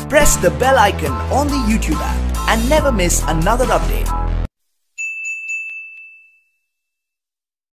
Press the bell icon on the YouTube app and never miss another update.